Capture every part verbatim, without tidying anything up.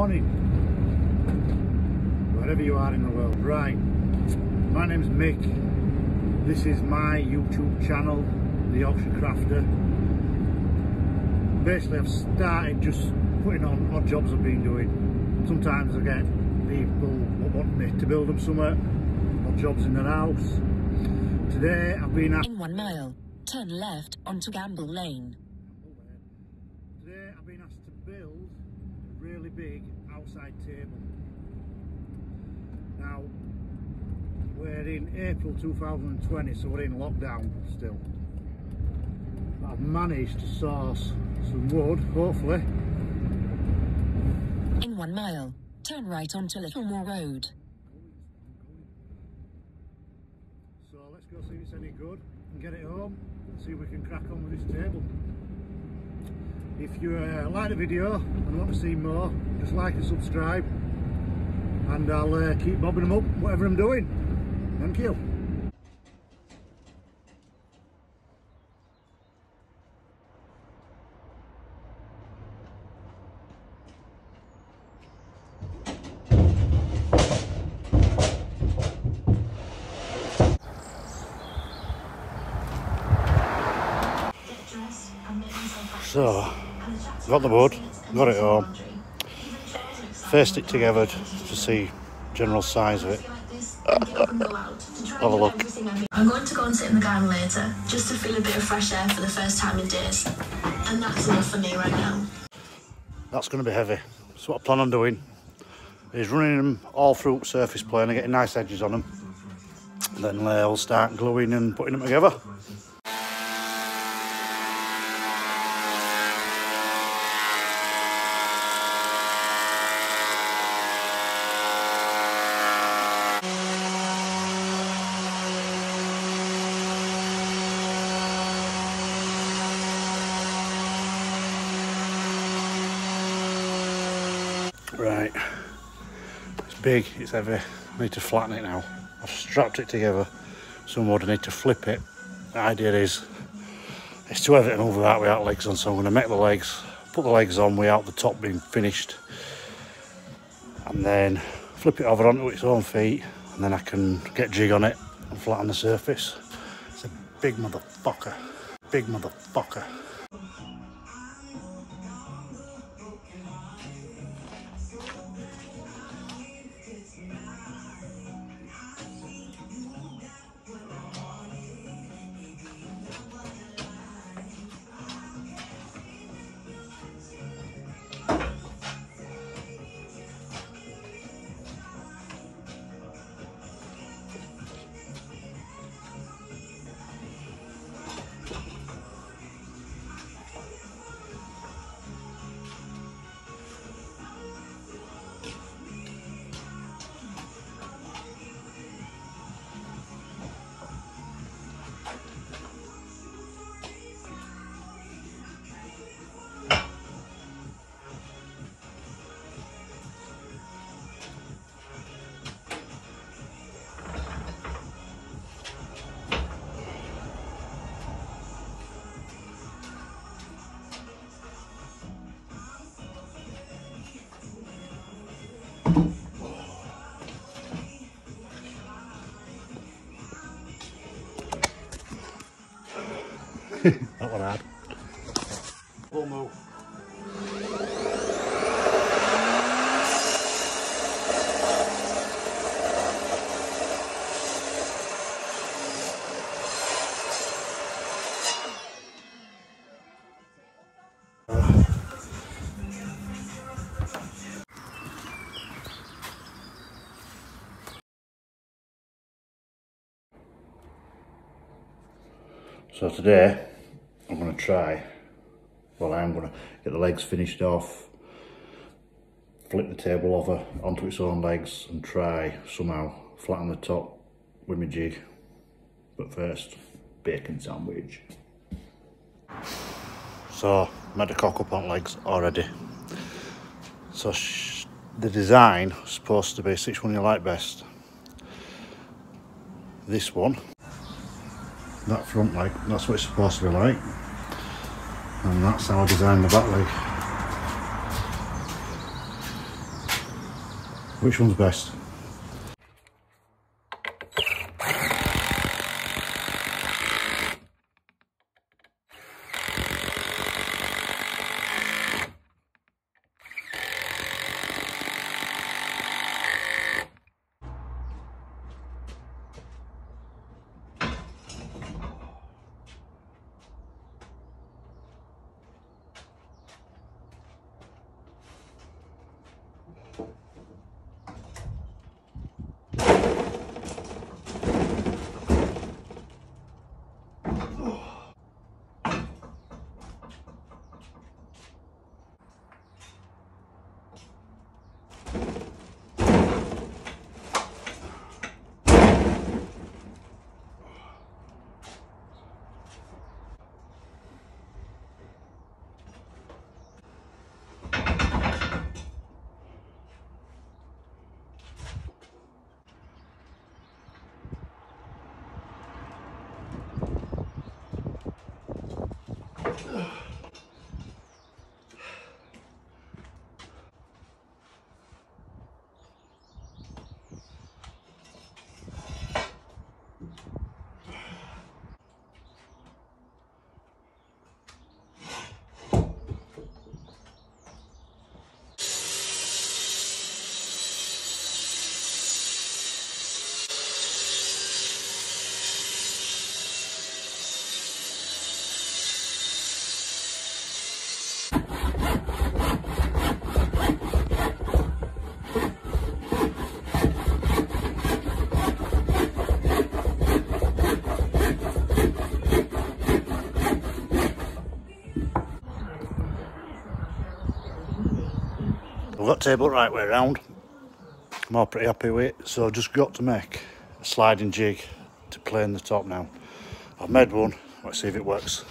morning, wherever you are in the world. Right, my name's Mick. This is my YouTube channel, The Yorkshire Crafter. Basically, I've started just putting on odd jobs I've been doing. Sometimes I get people want me to build them somewhere, odd jobs in their house. Today I've been asked... In one mile, turn left onto Gamble Lane. Today I've been asked to build a really big outside table. Now, we're in April two thousand twenty, so we're in lockdown still. But I've managed to source some wood, hopefully. In one mile, turn right onto Littlemore Road. So let's go see if it's any good and get it home and see if we can crack on with this table. If you uh, like the video and want to see more, just like and subscribe, and I'll uh, keep bobbing them up whatever I'm doing. Thank you. So, got the wood, got it home, faced it together to see general size of it. Have a look. I'm going to go and sit in the garden later, just to feel a bit of fresh air for the first time in days. And that's enough for me right now. That's going to be heavy. So what I plan on doing is running them all through surface plane and getting nice edges on them. Then I'll start gluing and putting them together. Right, it's big, it's heavy, I need to flatten it now. I've strapped it together, some wood, I need to flip it. The idea is, it's too heavy to move without, without legs on, so I'm going to make the legs, put the legs on without the top being finished, and then flip it over onto its own feet, and then I can get jig on it and flatten the surface. It's a big motherfucker, big motherfucker. That one hard. We'll move. So today I'm going to try, well I'm going to get the legs finished off, flip the table over onto its own legs and try somehow flatten the top with my jig. But first, bacon sandwich. So, made the cock up on legs already. So sh the design is supposed to be, which one you like best? This one. That front leg, that's what it's supposed to be like. And that's how I designed the back leg. Which one's best? I've got the table right way around. I'm all pretty happy with it, so I've just got to make a sliding jig to plane the top now. I've made one, let's see if it works.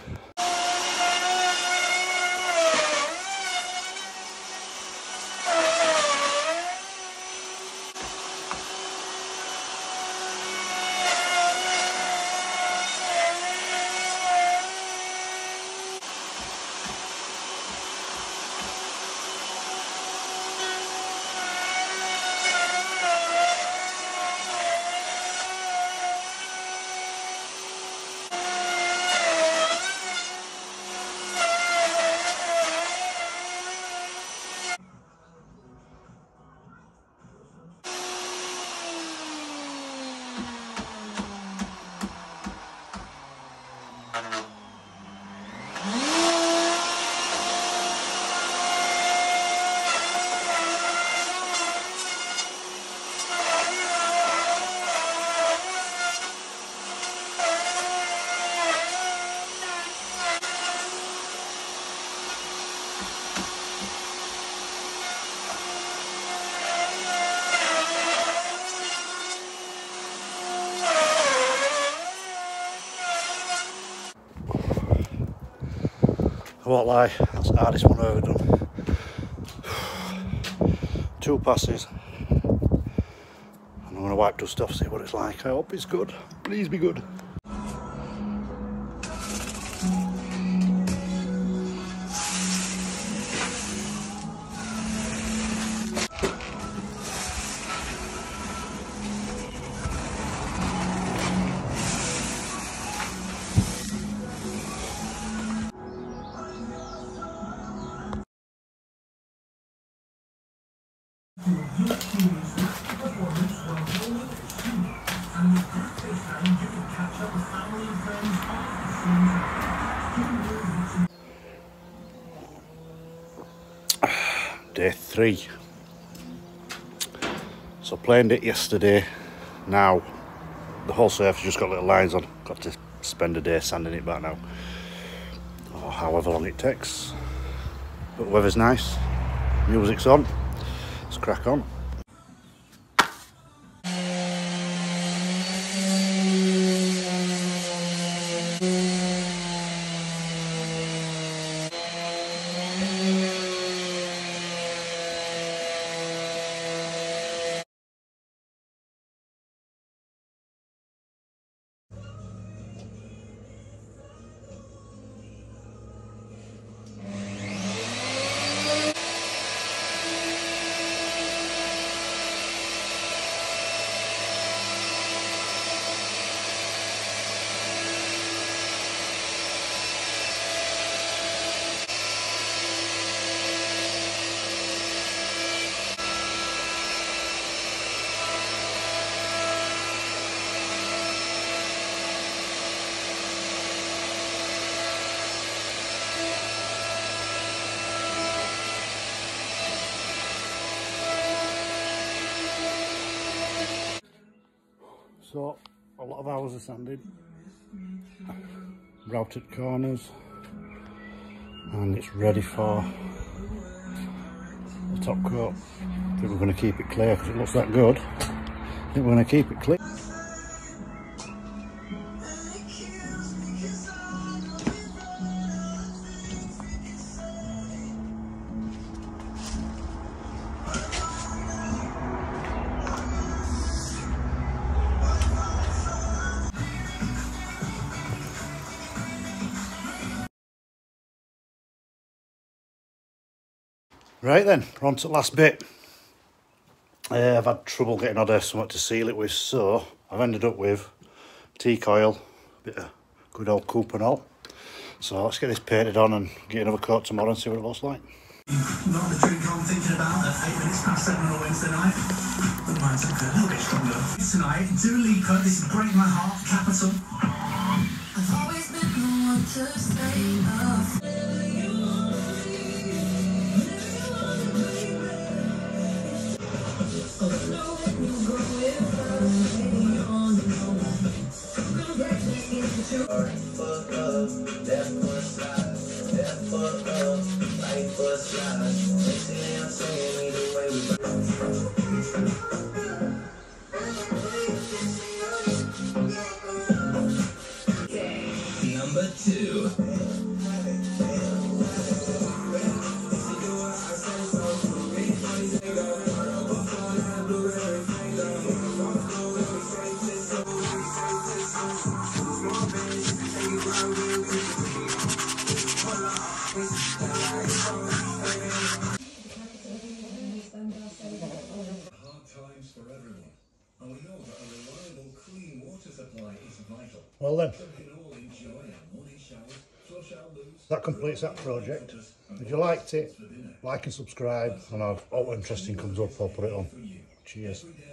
I won't lie, that's the hardest one I've ever done. Two passes. And I'm going to wipe dust off, see what it's like. I hope it's good. Please be good. Day three. So planed it yesterday. Now the whole surface just got little lines on. Got to spend a day sanding it back now, or however long it takes. But the weather's nice, music's on, let's crack on. So a lot of hours of sanding, routed corners, and it's ready for the top coat. I think we're going to keep it clear because it looks that good. I think we're going to keep it clear. Right then, we're on to the last bit. Uh, I've had trouble getting on there something to seal it with, so I've ended up with teak oil, a bit of good old Couponol. So let's get this painted on and get another coat tomorrow and see what it looks like. Not the drink I'm thinking about at eight minutes past seven on a Wednesday night. But mine's a little bit stronger. Tonight, Dua Lipa, this is Break My Heart, Capital. I've always been the one to stay up. Number two. Well then, that completes that project. If you liked it, like and subscribe, and if all interesting comes up, I'll put it on. Cheers.